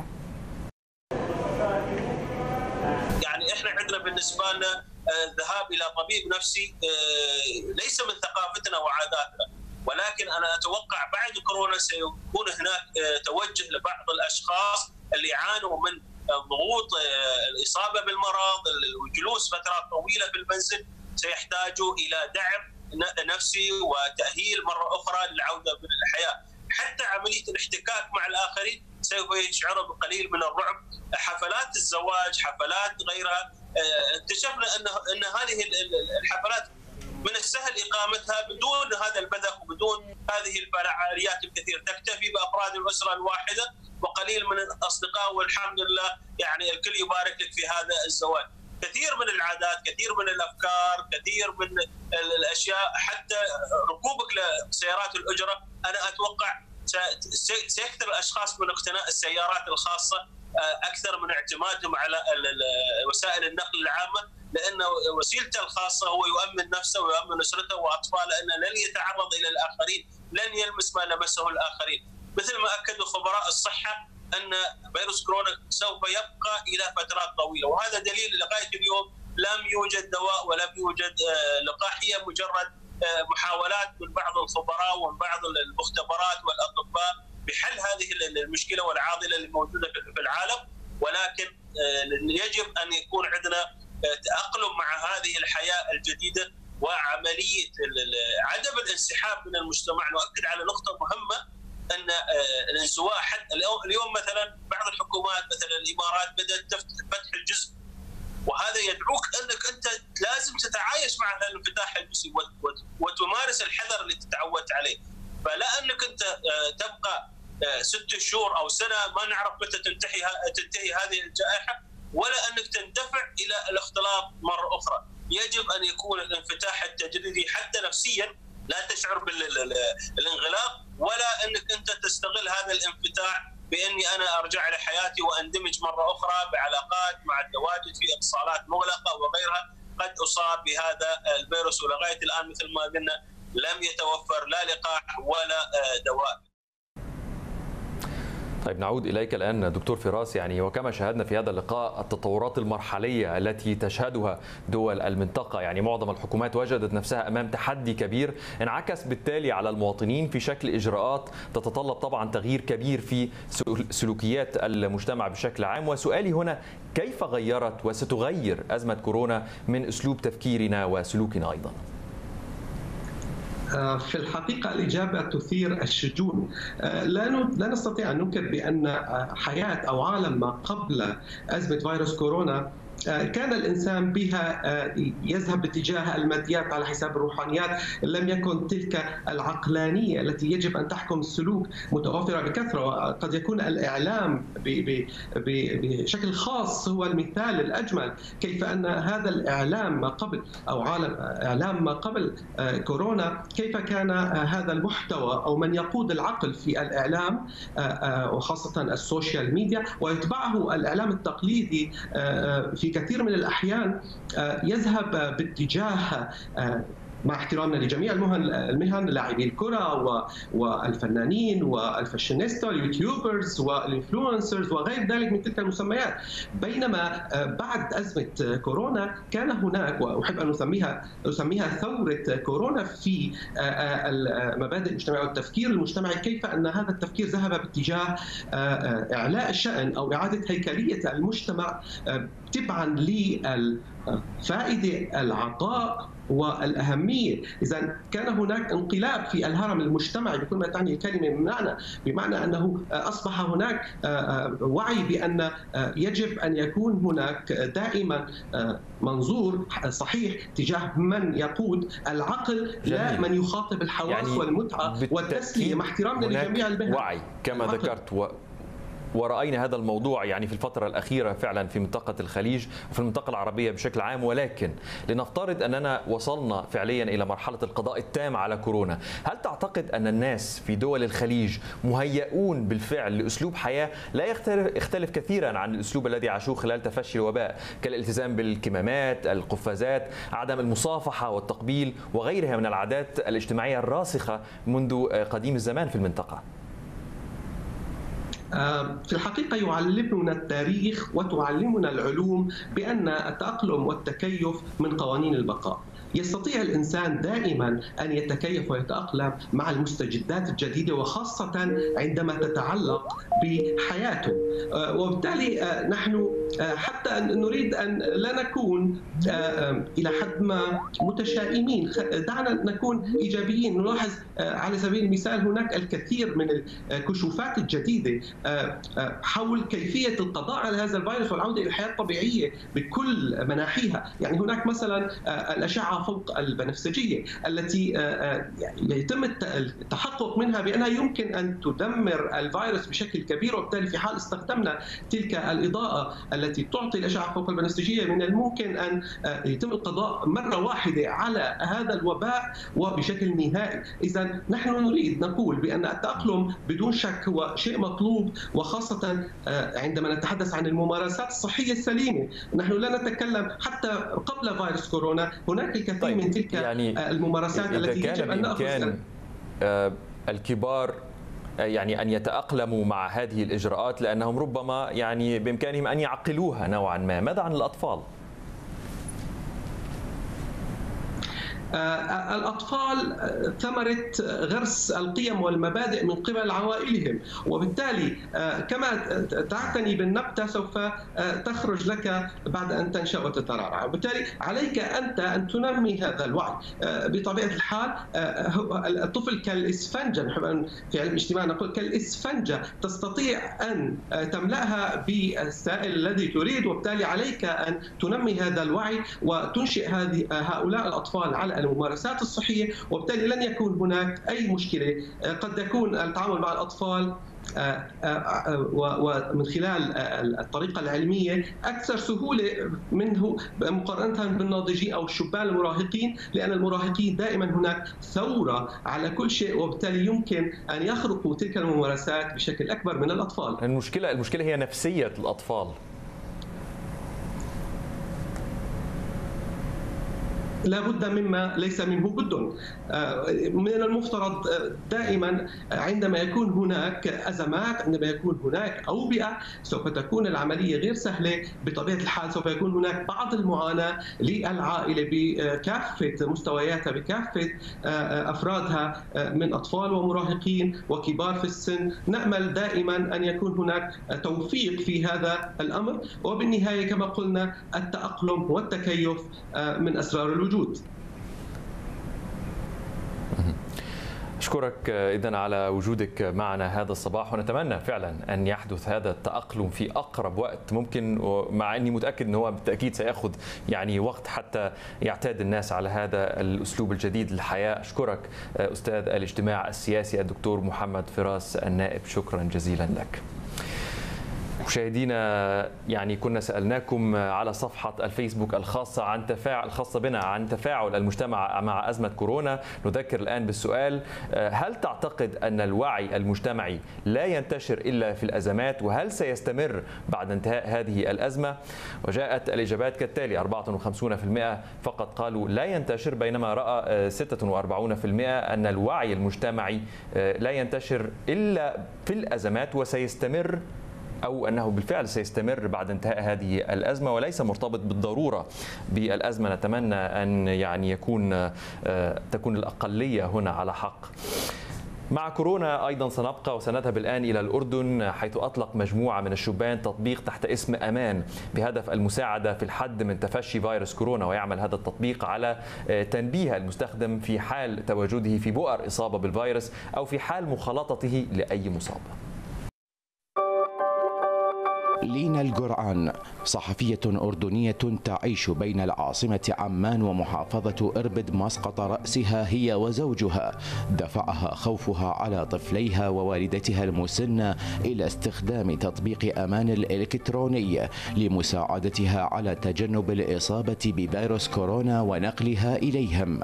يعني احنا عندنا بالنسبة لنا الذهاب إلى طبيب نفسي ليس من ثقافتنا وعاداتنا، ولكن أنا أتوقع بعد كورونا سيكون هناك توجه لبعض الأشخاص اللي يعانوا من ضغوط الإصابة بالمرض، الجلوس فترات طويلة في المنزل، سيحتاجوا إلى دعم نفسي وتأهيل مرة أخرى للعودة للحياة. حتى عملية الاحتكاك مع الآخرين سوف يشعروا بقليل من الرعب. حفلات الزواج، حفلات غيرها، اكتشفنا ان ان هذه الحفلات من السهل اقامتها بدون هذا البذخ وبدون هذه الفعاليات الكثيره، تكتفي بافراد الاسره الواحده وقليل من الاصدقاء، والحمد لله يعني الكل يبارك لك في هذا الزواج. كثير من العادات، كثير من الافكار، كثير من الاشياء، حتى ركوبك لسيارات الاجره، انا اتوقع سيكثر الاشخاص من اقتناء السيارات الخاصه اكثر من اعتمادهم على وسائل النقل العامه، لان وسيلته الخاصه هو يؤمن نفسه ويؤمن اسرته واطفاله، انه لن يتعرض الى الاخرين، لن يلمس ما لمسه الاخرين. مثل ما اكدوا خبراء الصحه ان فيروس كورونا سوف يبقى الى فترات طويله، وهذا دليل لغايه اليوم لم يوجد دواء ولم يوجد لقاحيه، مجرد محاولات من بعض الخبراء ومن بعض المختبرات والاطباء بحل هذه المشكله والعاضله اللي موجوده في العالم، ولكن يجب ان يكون عندنا تاقلم مع هذه الحياه الجديده وعمليه عدم الانسحاب من المجتمع. نؤكد على نقطه مهمه، ان الانزواء حتى اليوم مثلا بعض الحكومات مثلا الامارات بدات فتح الجزء، وهذا يدعوك انك انت لازم تتعايش مع هذا الانفتاح الجزئي وتمارس الحذر اللي تتعودت عليه. فلا انك انت تبقى ست شهور او سنه ما نعرف متى تنتهي تنتهي هذه الجائحه، ولا انك تندفع الى الاختلاط مره اخرى. يجب ان يكون الانفتاح التدريجي حتى نفسيا، لا تشعر بالانغلاق، ولا انك انت تستغل هذا الانفتاح باني انا ارجع لحياتي واندمج مره اخرى بعلاقات مع التواجد في اتصالات مغلقه وغيرها. قد اصاب بهذا الفيروس ولغايه الان مثل ما قلنا لم يتوفر لا لقاح ولا دواء. طيب نعود إليك الآن دكتور فراس، يعني وكما شاهدنا في هذا اللقاء التطورات المرحلية التي تشهدها دول المنطقة، يعني معظم الحكومات وجدت نفسها أمام تحدي كبير انعكس بالتالي على المواطنين في شكل إجراءات تتطلب طبعا تغيير كبير في سلوكيات المجتمع بشكل عام. وسؤالي هنا، كيف غيرت وستغير أزمة كورونا من أسلوب تفكيرنا وسلوكنا أيضا؟ في الحقيقة الإجابة تثير الشجون. لا لا نستطيع أن ننكر بأن حياة أو عالم ما قبل أزمة فيروس كورونا كان الإنسان بها يذهب باتجاه الماديات على حساب الروحانيات، لم يكن تلك العقلانية التي يجب أن تحكم السلوك متوفرة بكثرة. وقد يكون الإعلام بشكل خاص هو المثال الأجمل كيف أن هذا الإعلام ما قبل أو عالم إعلام ما قبل كورونا، كيف كان هذا المحتوى أو من يقود العقل في الإعلام وخاصة السوشيال ميديا ويتبعه الإعلام التقليدي في كثير من الأحيان يذهب باتجاه، مع احترامنا لجميع المهن، لاعبي الكرة والفنانين والفاشينيستا واليوتيوبرز والإنفلونسرز وغير ذلك من تلك المسميات. بينما بعد أزمة كورونا كان هناك، وأحب أن أسميها أسميها ثورة كورونا في المبادئ المجتمعية والتفكير المجتمعي، كيف أن هذا التفكير ذهب باتجاه إعلاء الشأن أو إعادة هيكلية المجتمع تبعا للفائدة، العطاء والأهمية. إذا كان هناك انقلاب في الهرم المجتمعي بكل ما تعني الكلمة من معنى، بمعنى أنه أصبح هناك وعي بأن يجب أن يكون هناك دائما منظور صحيح تجاه من يقود العقل، لا من يخاطب الحواس يعني والمتعة والتسلية، مع احترامنا لجميع المهن. وعي كما ذكرت و... ورأينا هذا الموضوع يعني في الفترة الأخيرة فعلا في منطقة الخليج وفي المنطقة العربية بشكل عام. ولكن لنفترض أننا وصلنا فعليا إلى مرحلة القضاء التام على كورونا، هل تعتقد أن الناس في دول الخليج مهيئون بالفعل لأسلوب حياة لا يختلف كثيرا عن الأسلوب الذي عاشوه خلال تفشي الوباء، كالالتزام بالكمامات، القفازات، عدم المصافحة والتقبيل وغيرها من العادات الاجتماعية الراسخة منذ قديم الزمان في المنطقة؟ في الحقيقة يعلمنا التاريخ وتعلمنا العلوم بأن التأقلم والتكيف من قوانين البقاء. يستطيع الإنسان دائما أن يتكيف ويتأقلم مع المستجدات الجديدة وخاصة عندما تتعلق بحياته. وبالتالي نحن حتى نريد أن لا نكون إلى حد ما متشائمين، دعنا نكون إيجابيين. نلاحظ على سبيل المثال هناك الكثير من الكشوفات الجديدة حول كيفية القضاء على هذا الفيروس والعودة إلى الحياة الطبيعية بكل مناحيها. يعني هناك مثلا الأشعة فوق البنفسجية التي يتم التحقق منها بأنها يمكن أن تدمر الفيروس بشكل كبير، وبالتالي في حال استخدمنا تلك الإضاءة التي تعطي الأشعة فوق البنفسجية من الممكن أن يتم القضاء مرة واحدة على هذا الوباء وبشكل نهائي. إذا نحن نريد نقول بأن التأقلم بدون شك هو شيء مطلوب، وخاصة عندما نتحدث عن الممارسات الصحية السليمة. نحن لا نتكلم حتى قبل فيروس كورونا، هناك الكثير طيب من تلك يعني الممارسات التي يجب أن نأخذ الكبار يعني أن يتأقلموا مع هذه الإجراءات، لأنهم ربما يعني بإمكانهم أن يعقلوها نوعا ما. ماذا عن الأطفال؟ الأطفال ثمرة غرس القيم والمبادئ من قبل عوائلهم، وبالتالي كما تعتني بالنبتة سوف تخرج لك بعد أن تنشأ وتترعرع. وبالتالي عليك أنت أن تنمي هذا الوعي. بطبيعة الحال الطفل كالإسفنجة، نحب أن في علم الاجتماع نقول كالإسفنجة، تستطيع أن تملأها بالسائل الذي تريد، وبالتالي عليك أن تنمي هذا الوعي وتنشئ هذه هؤلاء الأطفال على الممارسات الصحية، وبالتالي لن يكون هناك أي مشكلة. قد يكون التعامل مع الأطفال ومن خلال الطريقة العلمية أكثر سهولة منه مقارنة بالناضجين أو الشبان المراهقين، لأن المراهقين دائما هناك ثورة على كل شيء، وبالتالي يمكن أن يخرقوا تلك الممارسات بشكل أكبر من الأطفال. المشكلة المشكلة هي نفسية الأطفال. لا بد مما ليس منه بد. من المفترض دائما عندما يكون هناك أزمات، عندما يكون هناك أوبئة، سوف تكون العملية غير سهلة. بطبيعة الحال سوف يكون هناك بعض المعاناة للعائلة بكافة مستوياتها، بكافة أفرادها من أطفال ومراهقين وكبار في السن. نأمل دائما أن يكون هناك توفيق في هذا الأمر، وبالنهاية كما قلنا التأقلم والتكيف من أسرار الوجود. أشكرك إذن على وجودك معنا هذا الصباح، ونتمنى فعلا أن يحدث هذا التأقلم في أقرب وقت ممكن، مع أني متأكد أنه هو بالتأكيد سيأخذ يعني وقت حتى يعتاد الناس على هذا الأسلوب الجديد للحياة. أشكرك أستاذ الاجتماع السياسي الدكتور محمد فراس النائب، شكرا جزيلا لك. مشاهدينا، يعني كنا سألناكم على صفحة الفيسبوك الخاصة عن تفاعل الخاصة بنا عن تفاعل المجتمع مع أزمة كورونا. نذكر الآن بالسؤال: هل تعتقد أن الوعي المجتمعي لا ينتشر إلا في الأزمات؟ وهل سيستمر بعد انتهاء هذه الأزمة؟ وجاءت الإجابات كالتالي: أربعة وخمسين بالمئة فقط قالوا لا ينتشر، بينما رأى ستة وأربعين بالمئة أن الوعي المجتمعي لا ينتشر إلا في الأزمات وسيستمر، أو أنه بالفعل سيستمر بعد انتهاء هذه الأزمة وليس مرتبط بالضرورة بالأزمة. نتمنى أن يعني يكون تكون الأقلية هنا على حق. مع كورونا أيضا سنبقى وسنذهب الآن إلى الأردن، حيث أطلق مجموعة من الشبان تطبيق تحت اسم أمان بهدف المساعدة في الحد من تفشي فيروس كورونا. ويعمل هذا التطبيق على تنبيه المستخدم في حال تواجده في بؤر إصابة بالفيروس أو في حال مخالطته لأي مصاب. لينا الجرعان صحفية أردنية تعيش بين العاصمة عمان ومحافظة إربد مسقط رأسها هي وزوجها، دفعها خوفها على طفليها ووالدتها المسنة إلى استخدام تطبيق أمان الإلكتروني لمساعدتها على تجنب الإصابة بفيروس كورونا ونقلها إليهم.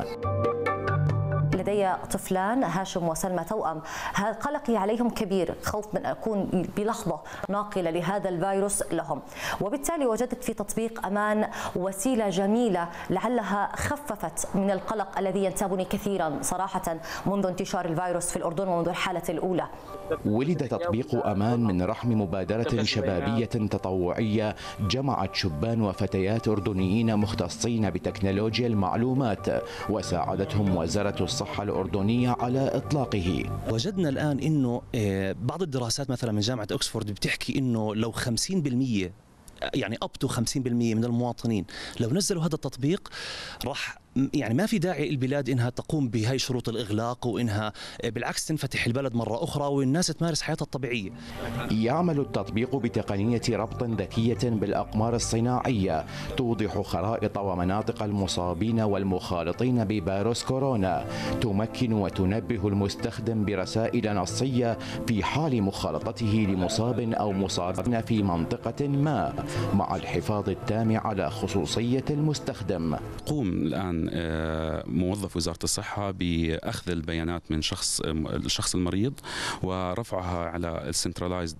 لدي طفلان هاشم وسلمى توأم، قلقي عليهم كبير، خوف من أكون بلحظة ناقلة لهذا الفيروس لهم، وبالتالي وجدت في تطبيق أمان وسيلة جميلة لعلها خففت من القلق الذي ينتابني كثيرا صراحة منذ انتشار الفيروس في الأردن ومنذ الحالة الأولى. ولد تطبيق أمان من رحم مبادرة شبابية تطوعية جمعت شبان وفتيات أردنيين مختصين بتكنولوجيا المعلومات، وساعدتهم وزارة الصحة الأردنية على إطلاقه. وجدنا الآن أنه بعض الدراسات مثلا من جامعة أكسفورد بتحكي أنه لو خمسين بالمئة يعني أب تو خمسين بالمئة من المواطنين لو نزلوا هذا التطبيق راح يعني ما في داعي البلاد انها تقوم بهاي شروط الاغلاق، وانها بالعكس تنفتح البلد مره اخرى والناس تمارس حياتها الطبيعيه. يعمل التطبيق بتقنيه ربط ذكيه بالاقمار الصناعيه توضح خرائط ومناطق المصابين والمخالطين بفيروس كورونا، تمكن وتنبه المستخدم برسائل نصيه في حال مخالطته لمصاب او مصابين في منطقه ما، مع الحفاظ التام على خصوصيه المستخدم. قوم الآن موظف وزارة الصحة بأخذ البيانات من شخص الشخص المريض ورفعها على السنترلايزد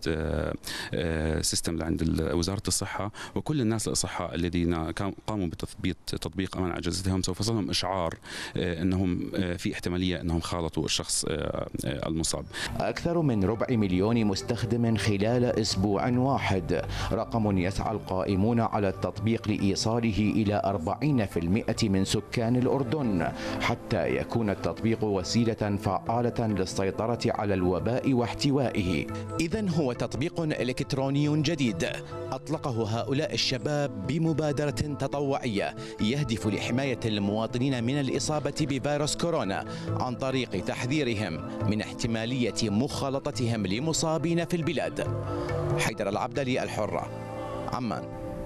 سيستم اللي عند وزارة الصحة، وكل الناس الأصحاء الذين قاموا بتثبيت تطبيق أمان على أجهزتهم سوف يصلهم إشعار أنهم في احتمالية أنهم خالطوا الشخص المصاب. أكثر من ربع مليون مستخدم خلال أسبوع واحد، رقم يسعى القائمون على التطبيق لإيصاله إلى أربعين بالمئة من سكان الأردن، حتى يكون التطبيق وسيلة فعالة للسيطرة على الوباء واحتوائه. إذن هو تطبيق إلكتروني جديد أطلقه هؤلاء الشباب بمبادرة تطوعية يهدف لحماية المواطنين من الإصابة بفيروس كورونا عن طريق تحذيرهم من احتمالية مخالطتهم لمصابين في البلاد. حيدر العبدلي، الحرة، عمان.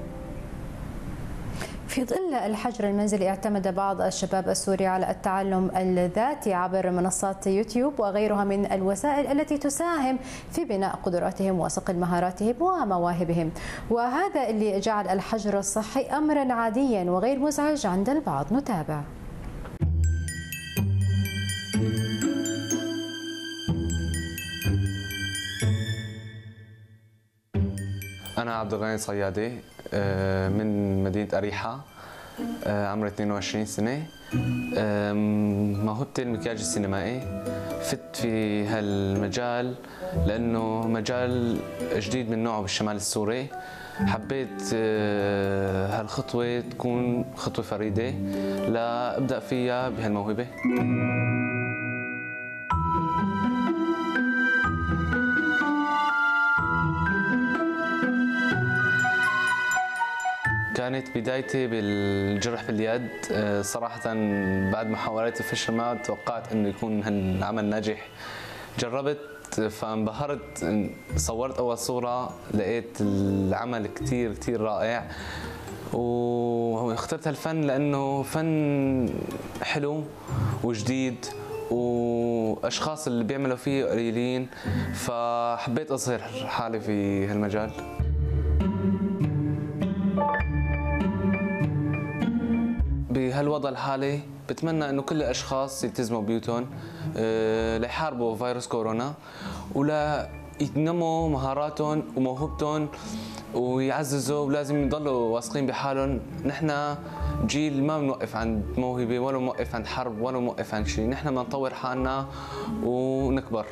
في ظل الحجر المنزلي اعتمد بعض الشباب السوري على التعلم الذاتي عبر منصات يوتيوب وغيرها من الوسائل التي تساهم في بناء قدراتهم وصقل مهاراتهم ومواهبهم، وهذا اللي جعل الحجر الصحي أمرا عاديا وغير مزعج عند البعض. نتابع. أنا عبد الغني صيادي من مدينة أريحة، عمري اثنين وعشرين سنة. موهبتي المكياج السينمائي، فت في هالمجال لأنه مجال جديد من نوعه بالشمال السوري. حبيت هالخطوة تكون خطوة فريدة لأبدأ فيها بهالموهبة. كانت بدايتي بالجرح باليد. صراحة بعد محاولاتي فشل ما توقعت انه يكون هالعمل ناجح. جربت فانبهرت، صورت اول صورة لقيت العمل كتير كتير رائع، واخترت هالفن لانه فن حلو وجديد واشخاص اللي بيعملوا فيه قليلين، فحبيت اظهر حالي في هالمجال. بهالوضع الحالي بتمنى انه كل الاشخاص يلتزموا بيوتهم ليحاربوا فيروس كورونا ولا ينموا مهاراتهم وموهبتهم ويعززوا، ولازم يضلوا واثقين بحالهم. نحن جيل ما بنوقف عند موهبه ولا بنوقف عند حرب ولا بنوقف عند شيء، نحن بدنا نطور حالنا ونكبر.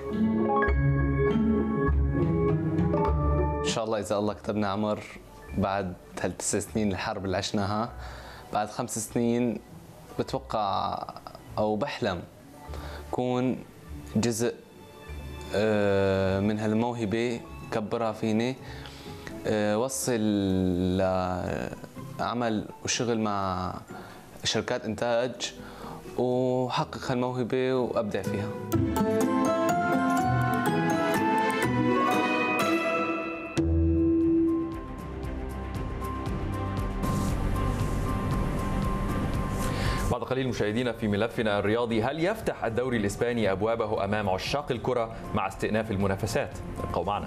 ان شاء الله اذا الله كتبنا عمر بعد هالتسع سنين الحرب اللي عشناها، بعد خمس سنين بتوقع او بحلم كون جزء من هالموهبه، كبرها فيني، وصل لعمل وشغل مع شركات انتاج وحقق هالموهبه وابدع فيها. بعد قليل مشاهدينا في ملفنا الرياضي، هل يفتح الدوري الإسباني أبوابه أمام عشاق الكرة مع استئناف المنافسات؟ ابقوا معنا.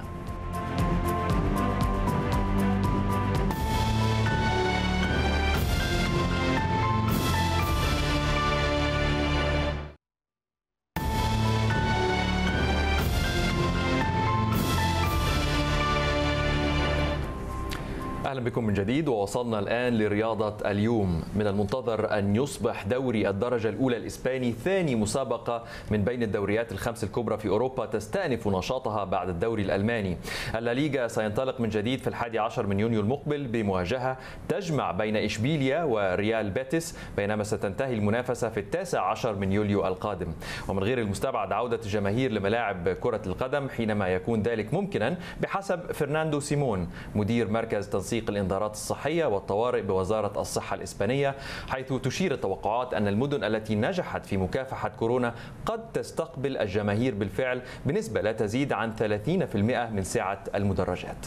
أهلا بكم من جديد، ووصلنا الآن لرياضة اليوم. من المنتظر أن يصبح دوري الدرجة الأولى الإسباني ثاني مسابقة من بين الدوريات الخمس الكبرى في أوروبا تستأنف نشاطها بعد الدوري الألماني. الليغا سينطلق من جديد في الحادي عشر من يونيو المقبل بمواجهة تجمع بين إشبيليا وريال بيتيس، بينما ستنتهي المنافسة في التاسع عشر من يوليو القادم. ومن غير المستبعد عودة الجماهير لملاعب كرة القدم حينما يكون ذلك ممكنا بحسب فرناندو سيمون مدير مركز تنسيق الإنذارات الصحية والطوارئ بوزارة الصحة الإسبانية، حيث تشير التوقعات أن المدن التي نجحت في مكافحة كورونا قد تستقبل الجماهير بالفعل بنسبة لا تزيد عن ثلاثين بالمئة من سعة المدرجات.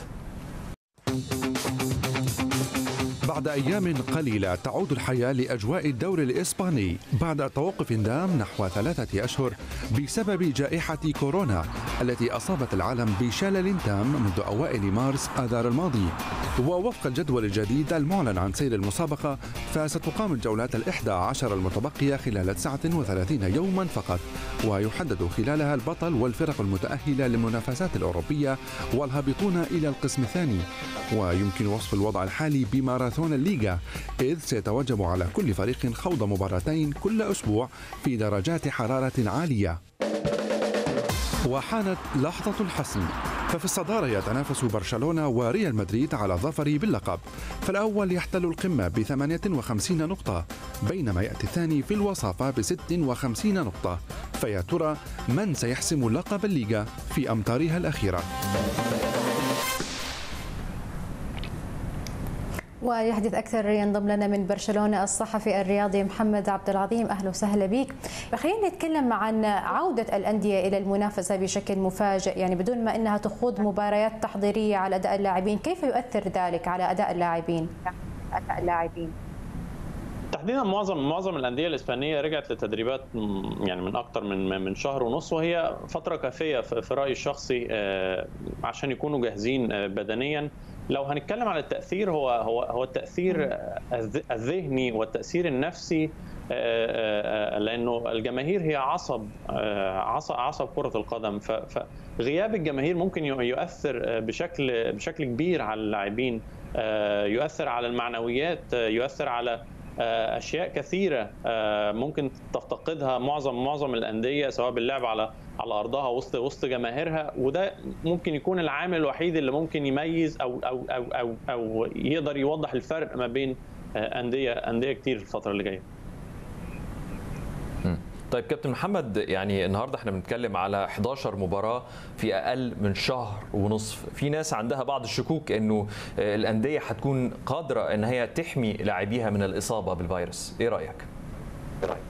بعد أيام قليلة تعود الحياة لأجواء الدوري الإسباني بعد توقف دام نحو ثلاثة أشهر بسبب جائحة كورونا التي أصابت العالم بشلل تام منذ أوائل مارس آذار الماضي. ووفق الجدول الجديد المعلن عن سير المسابقة، فستقام الجولات الإحدى عشر المتبقية خلال تسعة وثلاثين يوما فقط، ويحدد خلالها البطل والفرق المتأهلة للمنافسات الأوروبية والهابطون إلى القسم الثاني. ويمكن وصف الوضع الحالي بماراثون الليغا، إذ سيتوجب على كل فريق خوض مباراتين كل أسبوع في درجات حرارة عالية. وحانت لحظة الحسم، ففي الصدارة يتنافس برشلونة وريال مدريد على الظفر باللقب، فالأول يحتل القمة ب ثمانية وخمسين نقطة بينما يأتي الثاني في الوصافة ب ست وخمسين نقطة. فيا ترى من سيحسم لقب الليغا في أمتارها الأخيرة؟ وليحدث أكثر ينضم لنا من برشلونة الصحفي الرياضي محمد عبد العظيم. أهلا وسهلا بك. خلينا نتكلم عن عودة الأندية إلى المنافسة بشكل مفاجئ، يعني بدون ما أنها تخوض مباريات تحضيرية على أداء اللاعبين، كيف يؤثر ذلك على أداء اللاعبين؟ أداء اللاعبين تحديدا معظم معظم الانديه الاسبانيه رجعت للتدريبات يعني من اكثر من من شهر ونص، وهي فتره كافيه في رايي الشخصي عشان يكونوا جاهزين بدنيا. لو هنتكلم على التاثير، هو هو هو التاثير الذهني والتاثير النفسي، لانه الجماهير هي عصب عصب عصب كره القدم، فغياب الجماهير ممكن يؤثر بشكل بشكل كبير على اللاعبين، يؤثر على المعنويات، يؤثر على اشياء كثيره ممكن تفتقدها معظم معظم الانديه، سواء باللعب على على ارضها وسط وسط جماهيرها، وده ممكن يكون العامل الوحيد اللي ممكن يميز او او او او, أو يقدر يوضح الفرق ما بين انديه انديه كتير في الفتره اللي جايه. طيب كابتن محمد، يعني النهارده احنا بنتكلم على إحدى عشرة مباراة في اقل من شهر ونصف، في ناس عندها بعض الشكوك انه الانديه هتكون قادره ان هي تحمي لاعبيها من الاصابه بالفيروس، ايه رايك؟ ايه رايك؟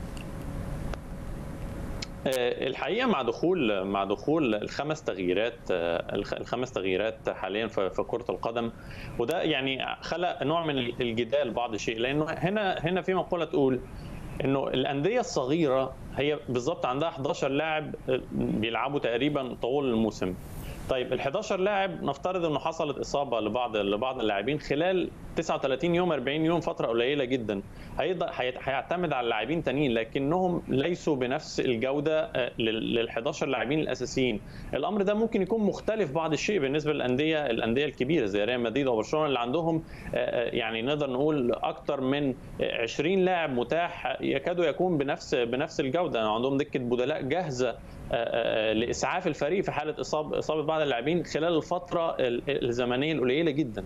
الحقيقه مع دخول مع دخول الخمس تغييرات الخمس تغييرات حاليا في كره القدم، وده يعني خلق نوع من الجدال بعض الشيء، لانه هنا هنا في مقوله تقول انه الانديه الصغيره هي بالظبط عندها إحدى عشر لاعب بيلعبوا تقريبا طول الموسم. طيب ال إحدى عشر لاعب نفترض انه حصلت اصابه لبعض لبعض اللاعبين خلال تسعة وثلاثين يوم أربعين يوم، فتره قليله جدا. هيقدر هيعتمد على اللاعبين تانيين لكنهم ليسوا بنفس الجوده لل إحدى عشر لاعبين الاساسيين. الامر ده ممكن يكون مختلف بعض الشيء بالنسبه للانديه الانديه الكبيره زي ريال مدريد وبرشلونه اللي عندهم يعني نقدر نقول اكثر من عشرين لاعب متاح يكادوا يكون بنفس بنفس الجوده، عندهم دكه بدلاء جاهزه لاسعاف الفريق في حاله اصابه اصابه بعض اللاعبين خلال الفتره الزمنيه القليله جدا.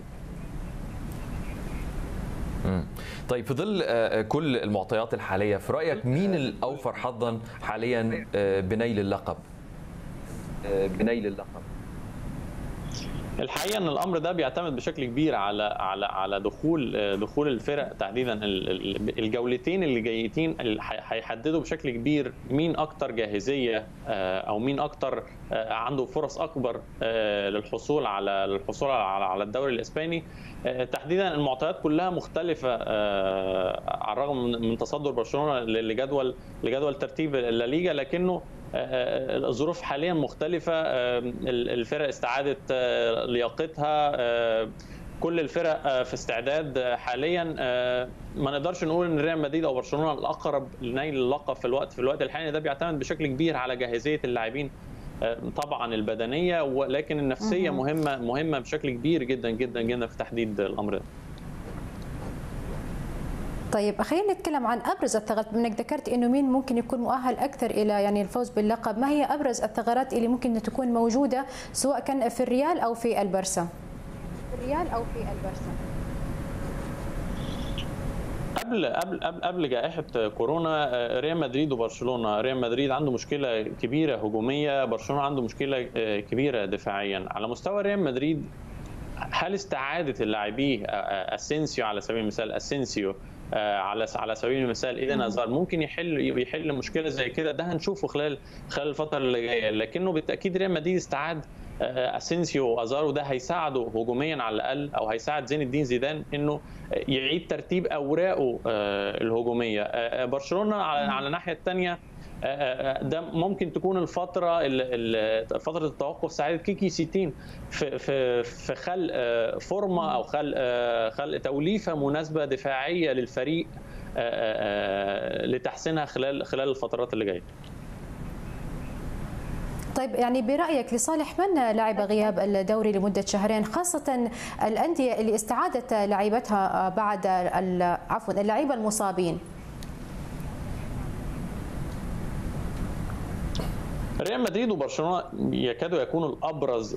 طيب في ظل كل المعطيات الحاليه، في رايك مين الاوفر حظا حاليا بنيل اللقب؟ بنيل اللقب الحقيقه ان الامر ده بيعتمد بشكل كبير على على على دخول دخول الفرق تحديدا. الجولتين اللي جايتين هيحددوا بشكل كبير مين اكتر جاهزيه او مين اكتر عنده فرص اكبر للحصول على الحصول على الدوري الاسباني. تحديدا المعطيات كلها مختلفه على الرغم من تصدر برشلونه لجدول لجدول ترتيب الليجا، لكنه الظروف حاليا مختلفه. الفرق استعادت لياقتها، كل الفرق في استعداد حاليا. ما نقدرش نقول ان ريال مدريد او برشلونه الاقرب لنيل اللقب في الوقت في الوقت الحالي. ده بيعتمد بشكل كبير على جاهزيه اللاعبين طبعا البدنيه، ولكن النفسيه مهمه مهمه بشكل كبير جدا جدا جدا في تحديد الامر ده. طيب خلينا نتكلم عن ابرز الثغرات، منك ذكرت انه مين ممكن يكون مؤهل اكثر الى يعني الفوز باللقب، ما هي ابرز الثغرات اللي ممكن تكون موجوده سواء كان في الريال او في البرسا؟ في الريال او في البرسا. قبل قبل قبل قبل جائحه كورونا، ريال مدريد وبرشلونه، ريال مدريد عنده مشكله كبيره هجوميه، برشلونه عنده مشكله كبيره دفاعيا. على مستوى ريال مدريد، هل استعاده اللاعبين اسينسيو على سبيل المثال اسينسيو على على سبيل المثال ايدن هازارد ممكن يحل يحل مشكله زي كده؟ ده هنشوفه خلال خلال الفتره اللي جايه، لكنه بالتاكيد ريال مدريد استعاد اسينسيو وازارو، ده هيساعده هجوميا على الاقل، او هيساعد زين الدين زيدان انه يعيد ترتيب اوراقه الهجوميه. برشلونه على الناحيه الثانيه، ده ممكن تكون الفتره فتره التوقف ساعدت كيكي سيتين في في في خلق فورمه او خلق خلق توليفه مناسبه دفاعيه للفريق لتحسينها خلال خلال الفترات اللي جايه. طيب يعني برأيك لصالح من لعب غياب الدوري لمدة شهرين، خاصة الأندية اللي استعادت لعيبتها بعد عفوا اللعيبة المصابين؟ ريال مدريد وبرشلونه يكادوا يكونوا الابرز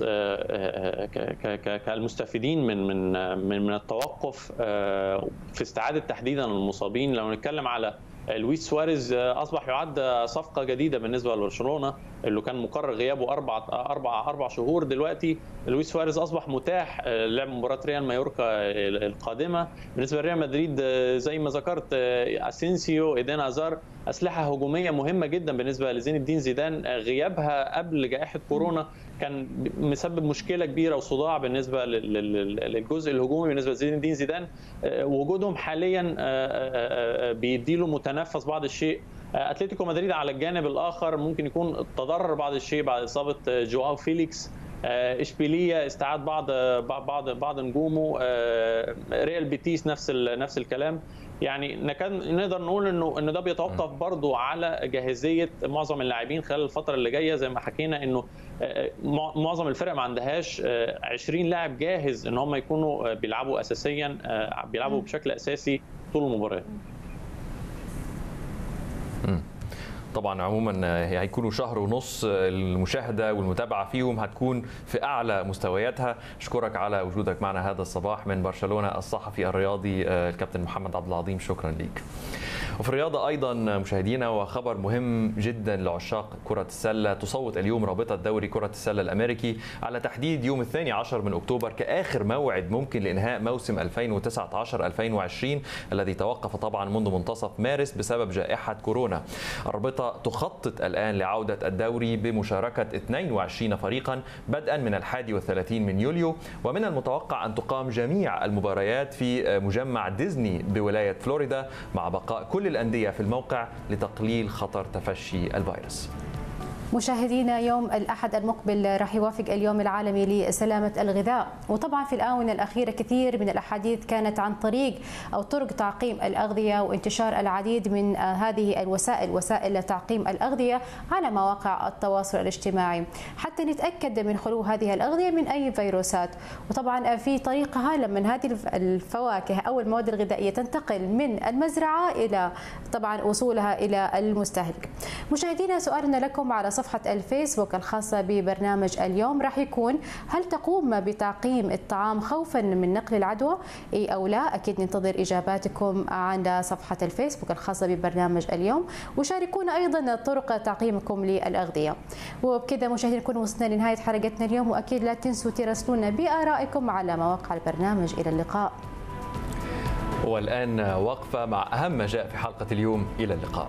كالمستفيدين من من من التوقف في استعاده تحديدا المصابين. لو نتكلم على لويس سواريز، اصبح يعد صفقه جديده بالنسبه لبرشلونه اللي كان مقرر غيابه اربع اربع اربع شهور. دلوقتي لويس سواريز اصبح متاح لعب مباراه ريال مايوركا القادمه. بالنسبه لريال مدريد زي ما ذكرت اسينسيو، ايدن هازار، اسلحه هجوميه مهمه جدا بالنسبه لزين الدين زيدان. غيابها قبل جائحه كورونا كان مسبب مشكله كبيره وصداع بالنسبه للجزء الهجومي بالنسبه لزين الدين زيدان. وجودهم حاليا بيديله متنفس بعض الشيء. اتلتيكو مدريد على الجانب الاخر ممكن يكون تضرر بعض الشيء بعد اصابه جواو فيليكس. اشبيليه استعاد بعض بعض بعض نجومه. ريال بيتيس نفس نفس الكلام. يعني نقدر نقول انه انه ده بيتوقف برضه على جاهزيه معظم اللاعبين خلال الفتره اللي جايه. زي ما حكينا انه معظم الفرق ما عندهاش عشرين لاعب جاهز ان هم يكونوا بيلعبوا اساسيا، بيلعبوا بشكل اساسي طول المباراه. طبعا عموما هيكونوا شهر ونص المشاهده والمتابعه فيهم هتكون في اعلى مستوياتها. اشكرك على وجودك معنا هذا الصباح من برشلونه، الصحفي الرياضي الكابتن محمد عبد العظيم، شكرا ليك. وفي الرياضة أيضا مشاهدينا وخبر مهم جدا لعشاق كرة السلة، تصوت اليوم رابطة دوري كرة السلة الأمريكي على تحديد يوم الثاني عشر من أكتوبر كآخر موعد ممكن لإنهاء موسم ألفين وتسعة عشر ألفين وعشرين الذي توقف طبعا منذ منتصف مارس بسبب جائحة كورونا. الرابطة تخطط الآن لعودة الدوري بمشاركة اثنين وعشرين فريقا بدءا من الحادي والثلاثين من يوليو، ومن المتوقع أن تقام جميع المباريات في مجمع ديزني بولاية فلوريدا مع بقاء كل الأندية في الموقع لتقليل خطر تفشي الفيروس. مشاهدينا، يوم الأحد المقبل راح يوافق اليوم العالمي لسلامة الغذاء، وطبعا في الآونة الأخيرة كثير من الأحاديث كانت عن طريق أو طرق تعقيم الأغذية وانتشار العديد من هذه الوسائل، وسائل تعقيم الأغذية على مواقع التواصل الاجتماعي حتى نتأكد من خلو هذه الأغذية من أي فيروسات. وطبعا في طريقها لما هذه الفواكه أو المواد الغذائية تنتقل من المزرعة إلى طبعا وصولها إلى المستهلك. مشاهدينا، سؤالنا لكم على صفحة الفيسبوك الخاصة ببرنامج اليوم راح يكون: هل تقوم بتعقيم الطعام خوفا من نقل العدوى؟ اي او لا؟ اكيد ننتظر اجاباتكم على صفحة الفيسبوك الخاصة ببرنامج اليوم، وشاركونا ايضا طرق تعقيمكم للأغذية. وبكذا مشاهدينا نكون وصلنا لنهاية حلقتنا اليوم، واكيد لا تنسوا تراسلونا بآرائكم على مواقع البرنامج. الى اللقاء. والآن وقفة مع أهم ما جاء في حلقة اليوم. إلى اللقاء.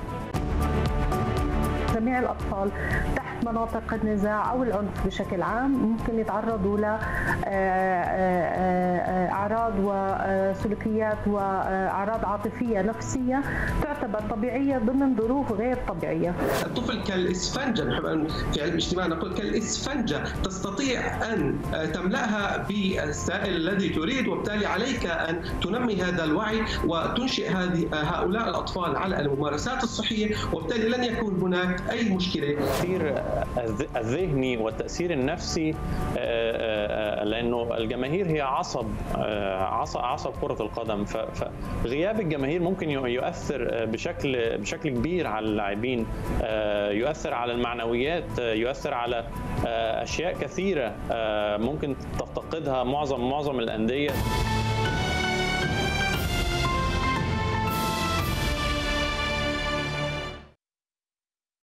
جميع الأطفال تحت مناطق النزاع أو العنف بشكل عام ممكن يتعرضوا لأعراض وسلوكيات وأعراض عاطفية نفسية تعتبر طبيعية ضمن ظروف غير طبيعية. الطفل كالإسفنجة، نحب في علم الاجتماع نقول كالإسفنجة، تستطيع أن تملأها بالسائل الذي تريد، وبالتالي عليك أن تنمي هذا الوعي وتنشئ هذه هؤلاء الأطفال على الممارسات الصحية، وبالتالي لن يكون هناك أي مشكلة. التأثير الذهني والتأثير النفسي، لأنه الجماهير هي عصب عصب كرة القدم، فغياب الجماهير ممكن يؤثر بشكل بشكل كبير على اللاعبين، يؤثر على المعنويات، يؤثر على أشياء كثيرة ممكن تفتقدها معظم معظم الأندية.